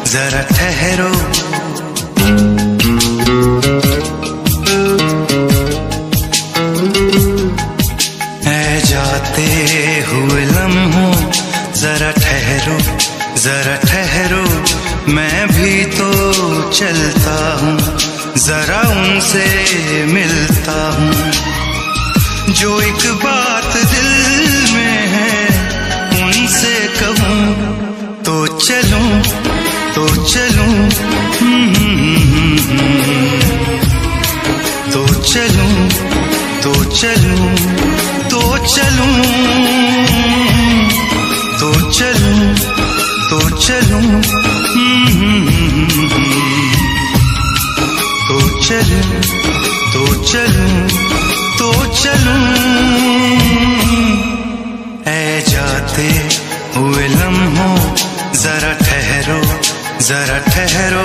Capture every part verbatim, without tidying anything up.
जरा ठहरो। ऐ जाते हुए लम्हों जरा ठहरो, जरा ठहरो, मैं भी तो चलता हूँ, जरा उनसे मिलता हूँ। जो एक बात दिल में है उनसे कहूँ तो चलूं, तो चलूं, तो चलूं, तो चलूं, तो चलूं, तो चलूं, तो चलूं, तो चलूं, तो चलूं, तो चलूं। ऐ जाते हुए लम्हों जरा ठहरो, जरा ठहरो।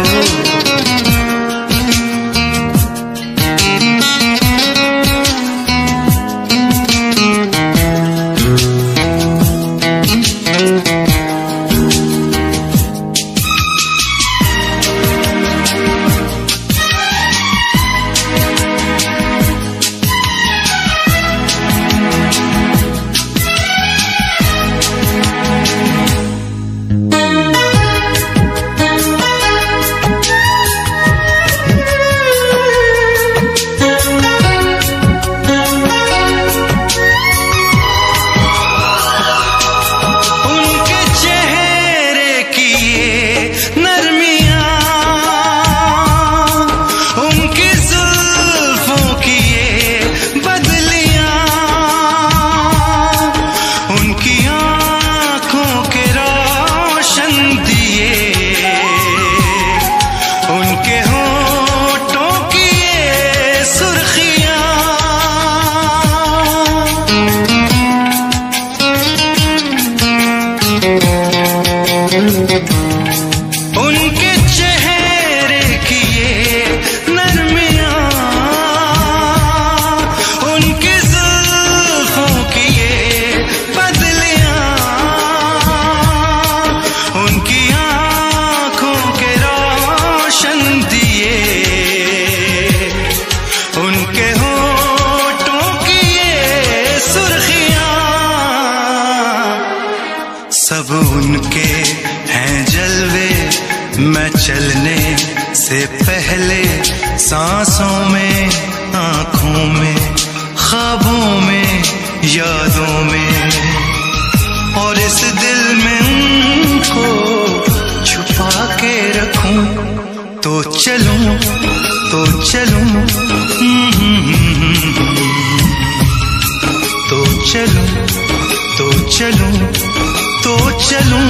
उनके चेहरे की ये नरमियां, उनकी जुल्फों की ये बदलियां, उनकी आंखों के रोशन दिए, उनके होठों की ये सुर्खियां, सब उनके हैं जलवे। मैं चलने से पहले सांसों में, आंखों में, ख्वाबों में, यादों में, और इस दिल में उनको छुपा के रखूं तो चलूं, तो चलूं, तो चलूं, तो चलूं, तो चलूं।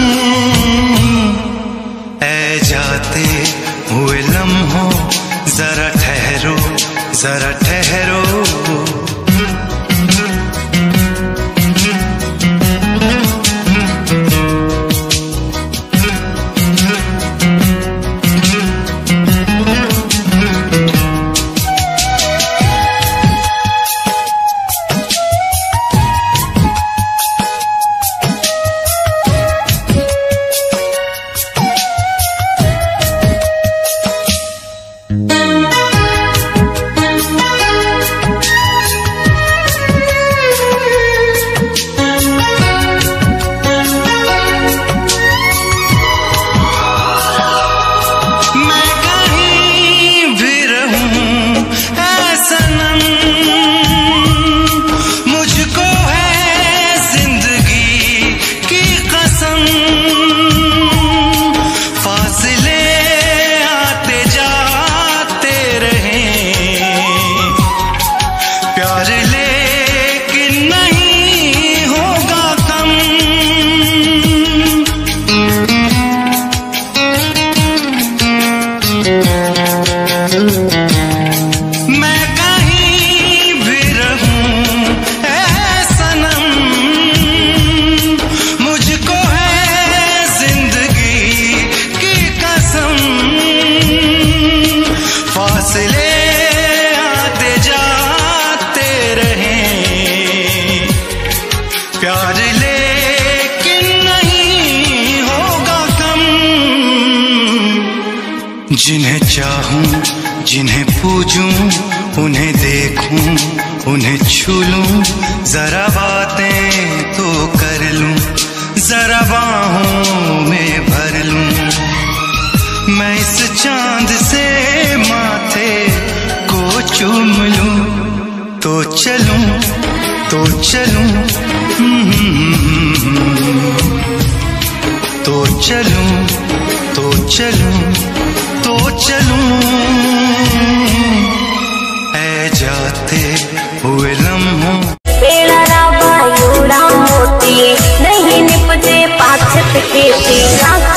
ऐ जाते हुए लम्हों जरा ठहरो, जरा ठहरो। प्यार लेकिन नहीं होगा कम। जिन्हें चाहूं, जिन्हें पूजूं, उन्हें देखूं, उन्हें छू लूं, जरा बातें तो कर लूं, जरा बाहों में भर लूं। मैं इस चांद से माथे को चूम लूं, तो चलूं, तो चलूं, तो चलूं, तो चलूं, तो चलूं। ऐ जाते हुए लम्हों मोती नहीं निपजे पाछत के